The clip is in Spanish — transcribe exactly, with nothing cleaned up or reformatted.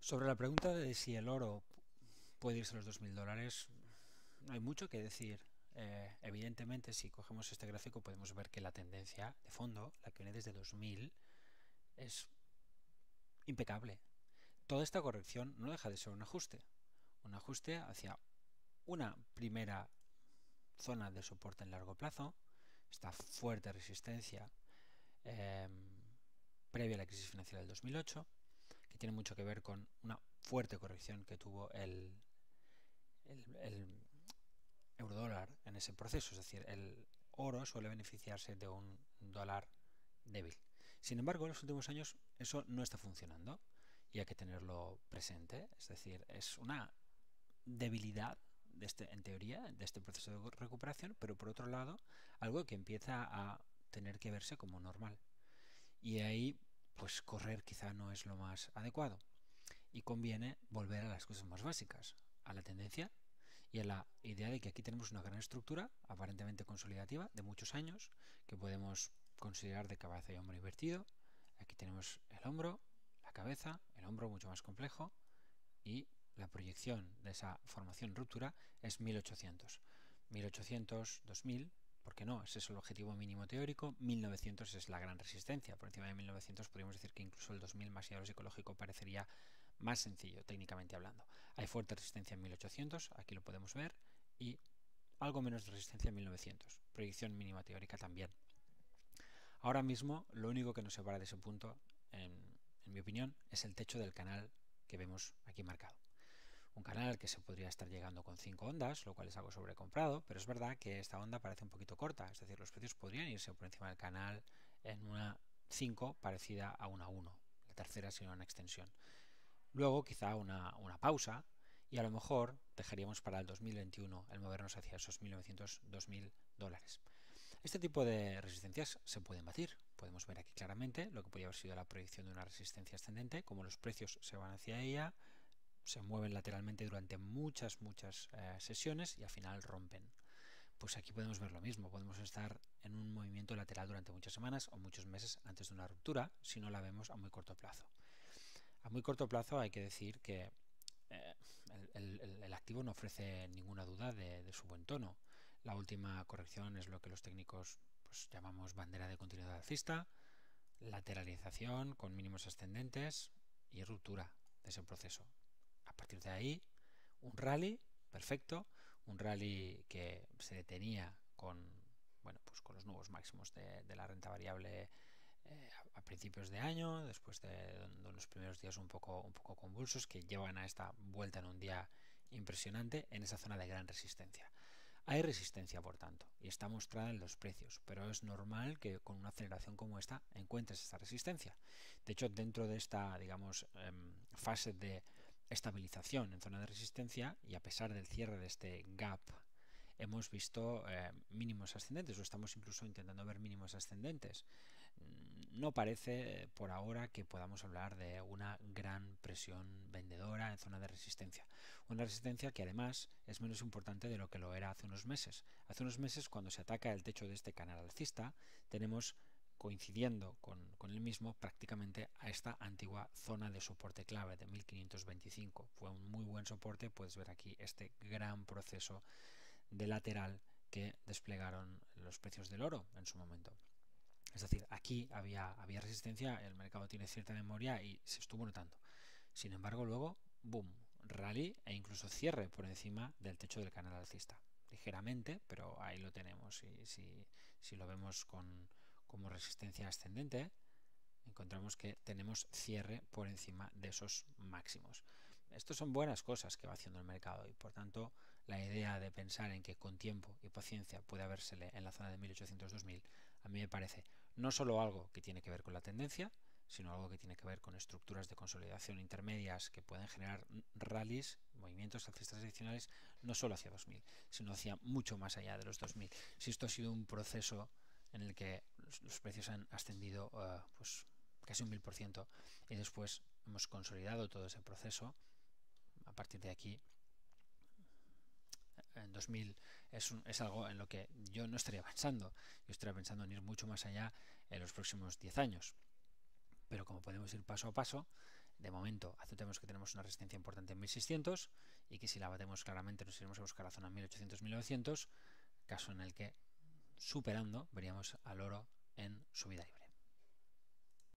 Sobre la pregunta de si el oro puede irse a los dos mil dólares, no hay mucho que decir. Eh, evidentemente, si cogemos este gráfico podemos ver que la tendencia de fondo, la que viene desde dos mil, es impecable. Toda esta corrección no deja de ser un ajuste. Un ajuste hacia una primera zona de soporte en largo plazo, esta fuerte resistencia eh, previa a la crisis financiera del dos mil ocho, que tiene mucho que ver con una fuerte corrección que tuvo el, el, el eurodólar en ese proceso, es decir, el oro suele beneficiarse de un dólar débil. Sin embargo, en los últimos años eso no está funcionando y hay que tenerlo presente, es decir, es una debilidad de este, en teoría, de este proceso de recuperación, pero por otro lado, algo que empieza a tener que verse como normal. Y ahí, pues correr quizá no es lo más adecuado. Y conviene volver a las cosas más básicas, a la tendencia y a la idea de que aquí tenemos una gran estructura aparentemente consolidativa de muchos años que podemos considerar de cabeza y hombro invertido. Aquí tenemos el hombro, la cabeza, el hombro mucho más complejo y la proyección de esa formación ruptura es mil ochocientos. mil ochocientos, dos mil, ¿por qué no? Ese es el objetivo mínimo teórico. mil novecientos es la gran resistencia. Por encima de mil novecientos podríamos decir que incluso el dos mil más allá psicológico parecería más sencillo, técnicamente hablando. Hay fuerte resistencia en mil ochocientos, aquí lo podemos ver, y algo menos de resistencia en mil novecientos. Proyección mínima teórica también. Ahora mismo, lo único que nos separa de ese punto, en, en mi opinión, es el techo del canal que vemos aquí marcado. Un canal que se podría estar llegando con cinco ondas, lo cual es algo sobrecomprado, pero es verdad que esta onda parece un poquito corta, es decir, los precios podrían irse por encima del canal en una cinco parecida a una uno, la tercera sería una extensión. Luego quizá una, una pausa y a lo mejor dejaríamos para el dos mil veintiuno el movernos hacia esos mil novecientos, dos mil dólares. Este tipo de resistencias se pueden batir. Podemos ver aquí claramente lo que podría haber sido la proyección de una resistencia ascendente, como los precios se van hacia ella, se mueven lateralmente durante muchas, muchas eh, sesiones y al final rompen. Pues aquí podemos ver lo mismo, podemos estar en un movimiento lateral durante muchas semanas o muchos meses antes de una ruptura, si no la vemos a muy corto plazo. A muy corto plazo hay que decir que eh, el, el, el, activo no ofrece ninguna duda de, de su buen tono. La última corrección es lo que los técnicos pues, llamamos bandera de continuidad alcista, lateralización con mínimos ascendentes y ruptura de ese proceso. A partir de ahí, un rally perfecto, un rally que se detenía con, bueno, pues con los nuevos máximos de, de la renta variable eh, a principios de año, después de, de unos primeros días un poco, un poco convulsos que llevan a esta vuelta en un día impresionante en esa zona de gran resistencia. Hay resistencia, por tanto, y está mostrada en los precios, pero es normal que con una aceleración como esta encuentres esta resistencia. De hecho, dentro de esta, digamos, eh, fase de estabilización en zona de resistencia, y a pesar del cierre de este gap, hemos visto eh, mínimos ascendentes, o estamos incluso intentando ver mínimos ascendentes. No parece por ahora que podamos hablar de una gran presión vendedora en zona de resistencia. Una resistencia que además es menos importante de lo que lo era hace unos meses. Hace unos meses, cuando se ataca el techo de este canal alcista, tenemos coincidiendo con, con el mismo prácticamente a esta antigua zona de soporte clave de mil quinientos veinticinco. Fue un muy buen soporte, puedes ver aquí este gran proceso de lateral que desplegaron los precios del oro en su momento. Es decir, aquí había, había resistencia, el mercado tiene cierta memoria y se estuvo notando. Sin embargo, luego, boom, rally e incluso cierre por encima del techo del canal alcista. Ligeramente, pero ahí lo tenemos. Y si, si lo vemos con, como resistencia ascendente, encontramos que tenemos cierre por encima de esos máximos. Estas son buenas cosas que va haciendo el mercado y por tanto la idea de pensar en que con tiempo y paciencia puede habérsele en la zona de mil ochocientos dos mil a mí me parece no solo algo que tiene que ver con la tendencia, sino algo que tiene que ver con estructuras de consolidación intermedias que pueden generar rallies, movimientos alcistas adicionales, no solo hacia dos mil, sino hacia mucho más allá de los dos mil. Si esto ha sido un proceso en el que los, los precios han ascendido uh, pues casi un mil por ciento y después hemos consolidado todo ese proceso, a partir de aquí en dos mil es, un, es algo en lo que yo no estaría pensando. Yo estaría pensando en ir mucho más allá en los próximos diez años. Pero como podemos ir paso a paso, de momento aceptemos que tenemos una resistencia importante en mil seiscientos y que si la batemos claramente nos iremos a buscar la zona mil ochocientos mil novecientos, caso en el que superando veríamos al oro en subida libre.